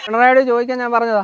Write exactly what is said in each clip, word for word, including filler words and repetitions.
പിണറായിയോട് ചോദിക്കാൻ ഞാൻ പറഞ്ഞതാ.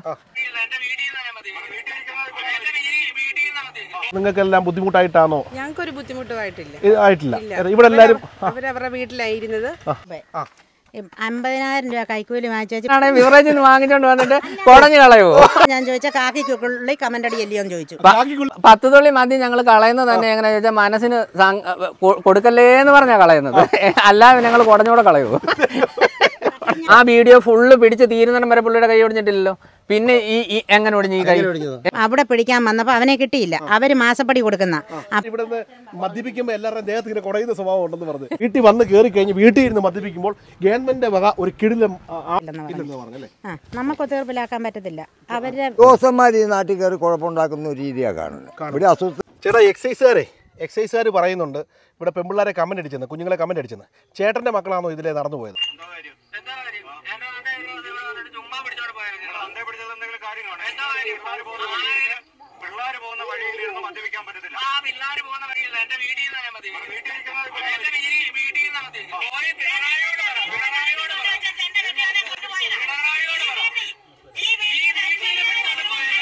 നിങ്ങൾക്കെല്ലാം ബുദ്ധിമുട്ടായിട്ടാണോ? ഞങ്ങൾക്കൊരു ബുദ്ധിമുട്ടുമായിട്ടില്ല. ആയിട്ടില്ല. ഇവിടെ എല്ലാവരും അവരവരുടെ വീട്ടിലായിരുന്നത്. അമ്പതിനായിരം രൂപ കൈക്കൂലി വാങ്ങിച്ചു ബിവറേജിൽ നിന്ന് വാങ്ങിച്ചോണ്ട് വന്നിട്ട് കുടഞ്ഞു കളയോ? ഞാൻ ചോദിച്ചാൽ കാക്കിക്കുള്ളി കമന്റ് അടി എല്ലിയോന്ന് ചോദിച്ചു. പത്ത് തുള്ളി മതി ഞങ്ങൾ കളയുന്നത് തന്നെ എങ്ങനെ ചോദിച്ചാൽ മനസ്സിന് കൊടുക്കല്ലേ എന്ന് പറഞ്ഞാ കളയുന്നത്, അല്ലാതെ ഞങ്ങൾ കുടഞ്ഞൂടെ കളയോ? ആ വീഡിയോ ഫുള്ള് പിടിച്ച് തീരുന്നിടം വരെ പുള്ളിയുടെ കൈ ഒടിഞ്ഞിട്ടില്ലല്ലോ. പിന്നെ ഈ എങ്ങനെ ഒടിഞ്ഞു ഈ കൈ? അവിടെ പിടിക്കാൻ വന്നപ്പോ അവനെ കിട്ടിയില്ല. അവര് മാസപ്പടി കൊടുക്കുന്ന ഇവിടുന്ന് മദ്യപിക്കുമ്പോൾ എല്ലാവരുടെയും ദേഹത്ത് ഇങ്ങനെ കുടയുന്ന സ്വഭാവം ഉണ്ടെന്ന് പറഞ്ഞു. വീട്ടിൽ വന്ന് കയറി കഴിഞ്ഞ് വീട്ടിൽ ഇരുന്ന് മദ്യപിക്കുമ്പോൾ ഗവൺമെന്റിന്റെ വക ഒരു കിടിലം പറഞ്ഞല്ലേ, നമുക്ക് ഒത്തുതീർപ്പിലാക്കാൻ പറ്റത്തില്ല. അവരുടെ ദോസന്മാർ ഈ നാട്ടിൽ കയറി കുഴപ്പമുണ്ടാക്കുന്ന ഒരു രീതിയാണ് കാണുന്നത്. ചേട്ടാ, എക്സൈസുകാരെ എക്സൈസുകാർ പറയുന്നുണ്ട് ഇവിടെ പെമ്പിള്ളാരെ കമന്റ് അടിച്ചെന്ന്, കുഞ്ഞുങ്ങളെ കമന്റ് അടിച്ചെന്ന്. ചേട്ടന്റെ മക്കളാണോ ഇതിലെ നടന്നു പോയത്? പിള്ളേർ പോകുന്ന വഴിയിലിരുന്ന് മദ്യപിക്കാൻ പറ്റത്തില്ല. ആ പിള്ളേർ പോകുന്ന വഴിയില്ല, എന്റെ വീട്ടിൽ നിന്നാ മതി. വീട്ടിൽ എന്റെ വീട്ടിൽ നിന്നാ മതി. പോയി പിണറായിയോട് പറ, പിണറായിയോട് പറ, പിണറായിയോട് പറ. ഈ വീട്ടിൽ പിടിച്ചോണ്ട്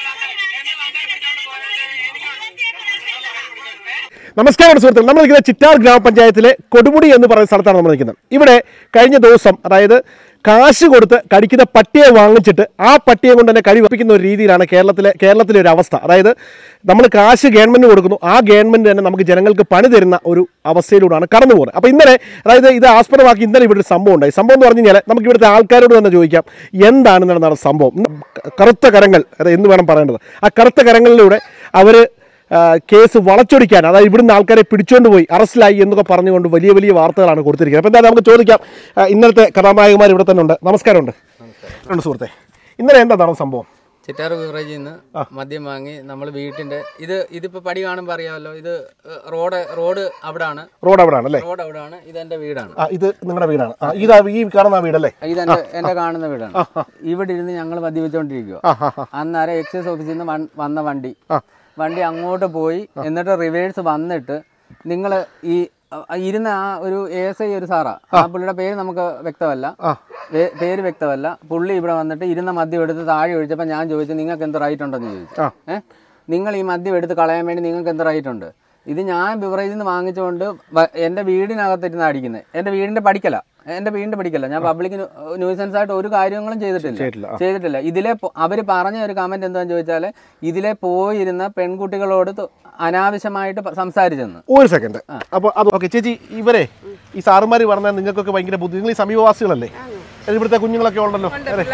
പോയത്. നമസ്കാരം സുഹൃത്തുക്കൾ, നമ്മൾ നിൽക്കുന്നത് ചിറ്റാർ ഗ്രാമപഞ്ചായത്തിലെ കൊടുമുടി എന്ന് പറയുന്ന സ്ഥലത്താണ് നമ്മൾ നിൽക്കുന്നത്. ഇവിടെ കഴിഞ്ഞ ദിവസം, അതായത് കാശ് കൊടുത്ത് കടിക്കുന്ന പട്ടിയെ വാങ്ങിച്ചിട്ട് ആ പട്ടിയെ കൊണ്ട് തന്നെ കടി വെപ്പിക്കുന്ന ഒരു രീതിയിലാണ് കേരളത്തിലെ കേരളത്തിലെ ഒരു അവസ്ഥ. അതായത് നമ്മൾ കാശ് ഗവൺമെൻറ് കൊടുക്കുന്നു, ആ ഗവൺമെൻറ് തന്നെ നമുക്ക് ജനങ്ങൾക്ക് പണി തരുന്ന ഒരു അവസ്ഥയിലൂടെയാണ് കടന്നു പോകുന്നത്. അപ്പോൾ ഇന്നലെ, അതായത് ഇത് ആസ്പദമാക്കി ഇന്നലെ ഇവിടെ ഒരു സംഭവം ഉണ്ടായി. സംഭവം എന്ന് പറഞ്ഞു കഴിഞ്ഞാൽ നമുക്ക് ഇവിടുത്തെ ആൾക്കാരോട് തന്നെ ചോദിക്കാം എന്താണ് നടന്ന സംഭവം. കറുത്ത കരങ്ങൾ, അത് എന്ന് വേണം പറയേണ്ടത്. ആ കറുത്ത കരങ്ങളിലൂടെ അവർ കേസ് വളച്ചൊടിക്കാൻ, അതായത് ഇവിടുന്ന് ആൾക്കാരെ പിടിച്ചുകൊണ്ട് പോയി അറസ്റ്റിലായി എന്നൊക്കെ പറഞ്ഞുകൊണ്ട് വലിയ വലിയ വാർത്തകളാണ് കൊടുത്തിരിക്കുന്നത്. അപ്പോൾ എന്തായാലും നമുക്ക് ചോദിക്കാം. ഇന്നലത്തെ കഥാനായകന്മാർ ഇവിടെ തന്നെ ഉണ്ട്. നമസ്കാരമുണ്ട് സുഹൃത്തെ. ഇന്നലെ എന്താ നടന്ന സംഭവം? ചിറ്റാർ ബിവറേജിൽ നിന്ന് മദ്യം വാങ്ങി നമ്മൾ വീട്ടിന്റെ ഇത് ഇതിപ്പോ പടി കാണുമ്പോൾ അറിയാമല്ലോ, ഇത് റോഡ് റോഡ് അവിടാണ് റോഡ് അവിടാണ് അല്ലേ? റോഡ് അവിടാണ്. ഇത് എന്റെ വീടാണ്. ഇത് നിങ്ങളുടെ വീടാണ്. ഇതാ ഈ കാണുന്ന വീടല്ലേ? ഇതെന്റെ എന്റെ കാണുന്ന വീടാണ്. ഇവിടെ ഇരുന്ന് ഞങ്ങൾ മദ്യപിച്ചോണ്ടിരിക്കുക. അന്നേരം എക്സൈസ് ഓഫീസിൽ നിന്ന് വന്ന വണ്ടി വണ്ടി അങ്ങോട്ട് പോയി, എന്നിട്ട് റിവേഴ്സ് വന്നിട്ട് നിങ്ങൾ ഈ ഇരുന്ന ആ ഒരു എ എസ് ഐ ഒരു സാറാ, ആ പുള്ളിയുടെ പേര് നമുക്ക് വ്യക്തമല്ല, പേര് വ്യക്തമല്ല. പുള്ളി ഇവിടെ വന്നിട്ട് ഇരുന്ന മദ്യം എടുത്ത് താഴെ ഒഴിച്ചപ്പോൾ ഞാൻ ചോദിച്ചു നിങ്ങൾക്ക് എന്ത് റൈറ്റ് ഉണ്ടെന്ന് ചോദിച്ചു. ഏഹ് നിങ്ങൾ ഈ മദ്യം എടുത്ത് കളയാൻ വേണ്ടി നിങ്ങൾക്ക് എന്ത് റൈറ്റ് ഉണ്ട്? ഇത് ഞാൻ ബിവറേജിൽ നിന്ന് വാങ്ങിച്ചുകൊണ്ട് എൻ്റെ വീടിനകത്തിരുന്ന് അടിക്കുന്നത്. എൻ്റെ വീടിൻ്റെ പഠിക്കല എൻ്റെ വീടിൻ്റെ പഠിക്കല ഞാൻ പബ്ലിക് ന്യൂസൻസ് ആയിട്ട് ഒരു കാര്യങ്ങളും ചെയ്തിട്ടില്ല ചെയ്തിട്ടില്ല ഇതിലെ അവർ പറഞ്ഞ ഒരു കമന്റ് എന്താണെന്ന് ചോദിച്ചാൽ ഇതിലെ പോയിരുന്ന പെൺകുട്ടികളോട് അനാവശ്യമായിട്ട് സംസാരിച്ചെന്ന്. ഒരു സെക്കൻഡ്. അപ്പോൾ അത് ഓക്കെ ചേച്ചി, ഇവരെ ഈ സാറുമാർ പറഞ്ഞാൽ നിങ്ങൾക്കൊക്കെ ഭയങ്കര ബുദ്ധി, നിങ്ങൾ ഈ സമീപവാസികളല്ലേ, ഇവിടുത്തെ കുഞ്ഞുങ്ങളൊക്കെ ഉണ്ടല്ലോ,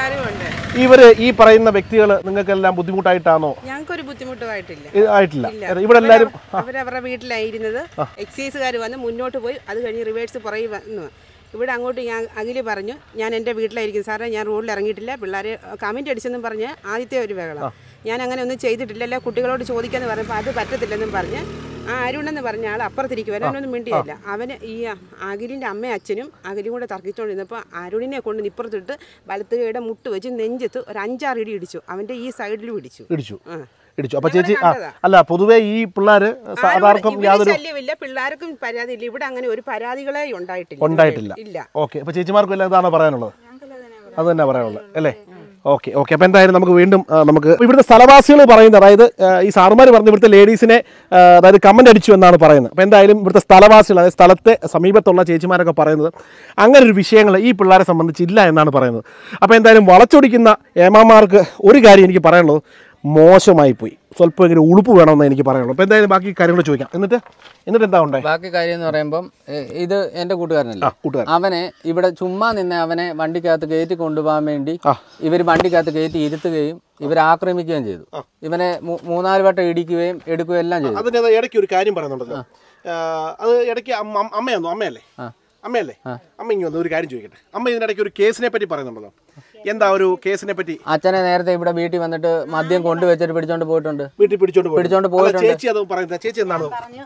ഇവര് ഈ പറയുന്ന വ്യക്തികൾ നിങ്ങൾക്കെല്ലാം ബുദ്ധിമുട്ടായിട്ടാണോ? ഞങ്ങൾക്കൊരു ബുദ്ധിമുട്ടുമായിട്ടില്ല. ആയിട്ടില്ല. ഇവിടെ എല്ലാവരും അവരവരുടെ വീട്ടിലായിരുന്നത്. എക്സൈസുകാർ വന്ന് മുന്നോട്ട് പോയി, അത് കഴിഞ്ഞ് റിവേഴ്സ് പുറകെ വന്നു. ഇവിടെ അങ്ങോട്ട് ഞാൻ അഖില് പറഞ്ഞു ഞാൻ എൻ്റെ വീട്ടിലായിരിക്കും സാറേ, ഞാൻ റോഡിൽ ഇറങ്ങിയിട്ടില്ല, പിള്ളേർ കമൻറ്റ് അടിച്ചെന്നും പറഞ്ഞ് ആദ്യത്തെ ഒരു ബഹളം. ഞാൻ അങ്ങനെ ഒന്നും ചെയ്തിട്ടില്ലല്ലോ, കുട്ടികളോട് ചോദിക്കാമെന്ന് പറഞ്ഞപ്പോൾ അത് പറ്റത്തില്ലെന്നും പറഞ്ഞ് ആ അരുണെന്ന് പറഞ്ഞ ആൾ അപ്പുറത്തിരിക്കും, അവനൊന്നും മിണ്ടിയില്ല. അവന് ഈ അഖിലിൻ്റെ അമ്മയും അച്ഛനും അഖിലും കൂടെ തർക്കിച്ചുകൊണ്ടിരുന്നപ്പോൾ അരുണിനെ കൊണ്ട് നിപ്പുറത്തിട്ട് വലത്തുകയുടെ മുട്ട് വെച്ച് നെഞ്ചത്ത് ഒരു അഞ്ചാറ് ഇടി ഇടിച്ചു, അവൻ്റെ ഈ സൈഡിലും ഇടിച്ചു ഇടിച്ചു ഇടിച്ചു അപ്പൊ ചേച്ചി, അല്ല പൊതുവെ ഈ പിള്ളേര് സാധാരണ യാതൊരു ശല്യമില്ല, പിള്ളേർക്കും പരാതിയില്ല. ഇവിടെ അങ്ങനെ ഒരു പരാതികളെ ഉണ്ടായിട്ടില്ല ഉണ്ടായിട്ടില്ല ഓക്കെ. അപ്പൊ ചേച്ചിമാർക്കും എല്ലാം ഇതാണ് പറയാനുള്ളത്, അത് തന്നെ പറയാനുള്ളത് അല്ലേ? Okay okay. അപ്പോൾ എന്തായാലും നമുക്ക് വീണ്ടും നമുക്ക് ഇവിടുത്തെ സ്ഥലവാസികൾ പറയുന്നത്, അതായത് ഈ സാറുമാർ പറഞ്ഞ് ഇവിടുത്തെ ലേഡീസിനെ അതായത് കമൻ്റ് അടിച്ചു എന്നാണ് പറയുന്നത്. അപ്പോൾ എന്തായാലും ഇവിടുത്തെ സ്ഥലവാസികൾ, അതായത് സ്ഥലത്തെ സമീപത്തുള്ള ചേച്ചിമാരൊക്കെ പറയുന്നത് അങ്ങനെ ഒരു വിഷയങ്ങൾ ഈ പിള്ളേരെ സംബന്ധിച്ചില്ല എന്നാണ് പറയുന്നത്. അപ്പോൾ എന്തായാലും വളച്ചൊടിക്കുന്ന ഏമാമാർക്ക് ഒരു കാര്യം എനിക്ക് പറയാനുള്ളത്, മോശമായി പോയി, സ്വല്പം ഇങ്ങനെ ഉളുപ്പ് വേണമെന്ന് എനിക്ക് പറയാനുള്ളൂ. അപ്പോൾ എന്തായാലും ബാക്കി കാര്യങ്ങൾ ചോദിക്കാം. എന്നിട്ട് എന്നിട്ട് എന്താ ഉണ്ടായി? ബാക്കി കാര്യം എന്ന് പറയുമ്പം ഇത് എൻ്റെ കൂട്ടുകാരനല്ലേ, അവനെ ഇവിടെ ചുമ്മാ നിന്ന് അവനെ വണ്ടിക്കകത്ത് കയറ്റി കൊണ്ടുപോകാൻ വേണ്ടി ഇവർ വണ്ടിക്കകത്ത് കയറ്റി ഇരുത്തുകയും ഇവർ ആക്രമിക്കുകയും ചെയ്തു. ഇവനെ മൂന്നാല് വട്ടം ഇടിക്കുകയും എടുക്കുകയും എല്ലാം ചെയ്തു. അതിന് ഇടയ്ക്ക് ഒരു കാര്യം പറയുന്നുണ്ടല്ലോ, അത് ഇടയ്ക്ക് അമ്മയാണോ? അമ്മയല്ലേ? അമ്മയല്ലേ? അമ്മ ഇങ്ങനെ ഒരു കാര്യം ചോദിക്കട്ടെ. അമ്മ ഇതിനിടയ്ക്ക് ഒരു കേസിനെ പറ്റി പറയുന്നുണ്ടല്ലോ, എന്താ ഒരു കേസിനെ പറ്റി? അച്ഛനെ നേരത്തെ ഇവിടെ വീട്ടിൽ വന്നിട്ട് മദ്യം കൊണ്ടുവച്ചിട്ട് പിടിച്ചോണ്ട് പോയിട്ടുണ്ട്, വീട്ടിൽ പിടിച്ചോണ്ട് പിടിച്ചോണ്ട് പോയിട്ടുണ്ട്. ചേച്ചി അത് പറയുന്നത്, ചേച്ചി എന്താണ്?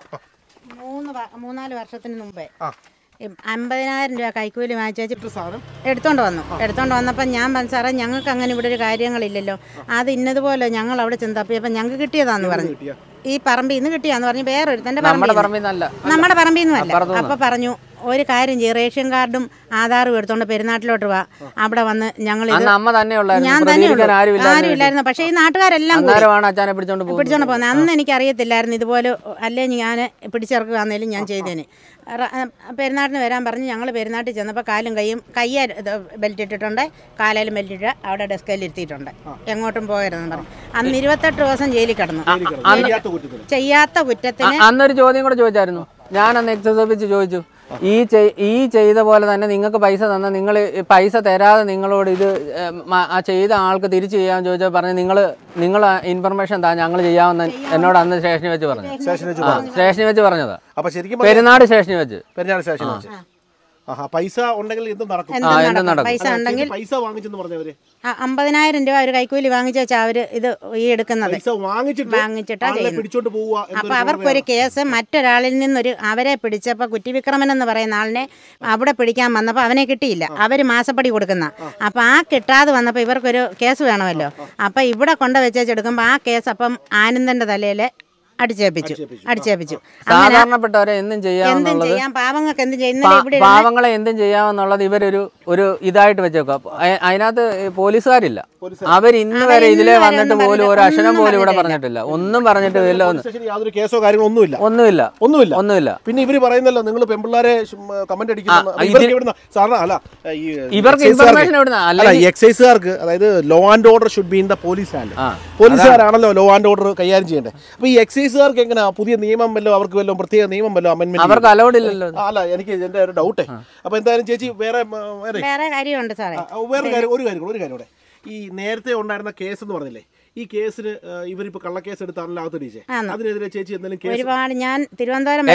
മൂന്ന് മൂന്നാല് വർഷത്തിന് മുമ്പേ അമ്പതിനായിരം രൂപ കൈക്കൂലി വാങ്ങിച്ചു എടുത്തോണ്ട് വന്നു. എടുത്തോണ്ട് വന്നപ്പോൾ ഞാൻ പറഞ്ഞു സാറേ ഞങ്ങൾക്ക് അങ്ങനെ ഇവിടെ ഒരു കാര്യങ്ങളില്ലല്ലോ, അത് ഇന്നതുപോലെ ഞങ്ങൾ അവിടെ ചെന്ന് തപ്പിയപ്പോൾ ഞങ്ങൾക്ക് കിട്ടിയതാന്ന് പറഞ്ഞു. ഈ പറമ്പിൽ നിന്ന് കിട്ടിയാന്ന് പറഞ്ഞു. വേറൊരുത്തൻ്റെ പറമ്പിൽ, നമ്മുടെ പറമ്പിൽ നിന്നല്ല. അപ്പോൾ പറഞ്ഞു ഒരു കാര്യം ചെയ്യും, റേഷൻ കാർഡും ആധാറും എടുത്തോണ്ട് പെരുന്നാട്ടിലോട്ട് വാ, അവിടെ വന്ന് ഞങ്ങൾ അമ്മ തന്നെ ഞാൻ തന്നെ ആരും ഇല്ലായിരുന്നു. പക്ഷേ ഈ നാട്ടുകാരെല്ലാം അച്ഛനെ പിടിച്ചോണ്ട് പിടിച്ചോണ്ട് പോകുന്നത്. അന്ന് എനിക്ക് അറിയത്തില്ലായിരുന്നു ഇതുപോലെ, അല്ലേ ഞാൻ പിടിച്ചിറക്കുകയാണെങ്കിലും ഞാൻ ചെയ്തേനെ. പെരുന്നാട്ടിന് വരാൻ പറഞ്ഞ് ഞങ്ങൾ പെരുന്നാട്ടിൽ ചെന്നപ്പോൾ കാലും കൈയും കയ്യ ബെൽറ്റ് ഇട്ടിട്ടുണ്ട്, കാലയിലും ബെൽറ്റ് ഇട്ട് അവിടെ ഡെസ്കയിൽ ഇരുത്തിയിട്ടുണ്ട്, എങ്ങോട്ടും പോകരുതെന്ന് പറഞ്ഞു. അന്ന് ഇരുപത്തെട്ട് ദിവസം ജയിലിൽ കിടന്നു ചെയ്യാത്ത കുറ്റത്തിന്. അന്നൊരു ചോദ്യം കൂടെ ചോദിച്ചായിരുന്നു ഞാൻ, അന്ന് എക്സൈസ് ഓഫീസിൽ ചോദിച്ചു, ഈ ഈ ചെയ്ത പോലെ തന്നെ നിങ്ങൾക്ക് പൈസ തന്ന നിങ്ങൾ പൈസ തരാതെ നിങ്ങളോട് ഇത് ആ ചെയ്ത ആൾക്ക് തിരിച്ചു ചെയ്യാമെന്ന് ചോദിച്ചാൽ പറഞ്ഞു നിങ്ങൾ നിങ്ങൾ ഇൻഫർമേഷൻ താ ഞങ്ങൾ ചെയ്യാമെന്ന് എന്നോട് അന്ന് സ്റ്റേഷനിൽ വെച്ച് പറഞ്ഞു. സ്റ്റേഷനിൽ വെച്ച് പറഞ്ഞതാ, പെരുന്നാട് സ്റ്റേഷനിൽ വെച്ച്. പെരുന്നാട് സ്റ്റേഷനിൽ വെച്ച് പൈസ ഉണ്ടെങ്കിൽ എന്തും നടക്കും. പൈസ ഉണ്ടെങ്കിൽ പൈസ വാങ്ങിച്ചെന്ന് പറഞ്ഞവര് അമ്പതിനായിരം രൂപ ഒരു കൈക്കൂലി വാങ്ങിച്ചു വെച്ചാൽ അവര് ഇത് ഈ എടുക്കുന്നത് വാങ്ങിച്ചിട്ടാ പിടിച്ചോണ്ട് പോവുക. അപ്പൊ അവർക്കൊരു കേസ് മറ്റൊരാളിൽ നിന്നൊരു അവരെ പിടിച്ചപ്പോ കുറ്റിവിക്രമൻ എന്ന് പറയുന്ന ആളിനെ അവിടെ പിടിക്കാൻ വന്നപ്പോൾ അവനെ കിട്ടിയില്ല, അവര് മാസപ്പടി കൊടുക്കുന്ന. അപ്പൊ ആ കിട്ടാതെ വന്നപ്പോ ഇവർക്കൊരു കേസ് വേണമല്ലോ. അപ്പൊ ഇവിടെ കൊണ്ട് വെച്ചെടുക്കുമ്പോ ആ കേസ് അപ്പം ആനന്ദന്റെ തലയില് അടിച്ചേപ്പിച്ചു അടിച്ചേപ്പിച്ചു സാധാരണപ്പെട്ടവരെ എന്തും ചെയ്യാമെന്നുള്ളത്, പാവങ്ങൾക്ക് എന്തും ചെയ്യുന്ന പാവങ്ങളെ എന്തും ചെയ്യാമെന്നുള്ളത് ഇവരൊരു ഒരു ഇതായിട്ട് വെച്ചേക്കുക. അതിനകത്ത് പോലീസുകാരില്ല, അവർ ഇന്ന് വരെ ഇതിലെ വന്നിട്ട് പോലും ഒരു അക്ഷരം പോലും ഇവിടെ പറഞ്ഞിട്ടില്ല, ഒന്നും പറഞ്ഞിട്ട് ഇല്ല. യാതൊരു കേസോ കാര്യങ്ങളോ ഒന്നുമില്ല ഒന്നുമില്ല ഒന്നുമില്ല ഒന്നുമില്ല പിന്നെ ഇവര് പറയുന്നല്ലോ നിങ്ങൾ പെമ്പിള്ളാരെ കമന്റ് അടിക്കുന്നു. ഇവർക്ക് ഇൻഫർമേഷൻ എവിടുന്ന എക്സൈസുകാർക്ക്, അതായത് law and order should be in the police hand. പോലീസുകാരാണല്ലോ ലോ ആൻഡ് ഓർഡർ കൈകാര്യം ചെയ്യേണ്ടത്. അപ്പൊ ഈ എക്സൈസുകാർക്ക് എങ്ങനെയാ പുതിയ നിയമം വല്ലോ, അവർക്ക് വല്ലോ പ്രത്യേക നിയമം വല്ലോ അമെന്റ്മെന്റ് അവർക്ക് അലൗഡ് ഇല്ലല്ലോ? അല്ല, എനിക്ക് എന്റെ ഒരു ഡൗട്ടേ. അപ്പൊ എന്തായാലും ചേച്ചി വേറെ വേറെ കാര്യമുണ്ട് സാറേ, വേറെ കാര്യം ഒരു കാര്യം ഒരു കാര്യം കൂടെ. ഈ നേരത്തെ ഉണ്ടായിരുന്ന കേസ് എന്ന് പറഞ്ഞില്ലേ, ഈ കേസിന് ഇവരിപ്പോ കള്ളക്കേസ് എടുത്താണല്ലോ അകത്തിടിച്ചേ, അതിനെതിരെ ചേച്ചി എന്തെങ്കിലും കേസ്? ഒരുപാട് ഞാൻ തിരുവനന്തപുരം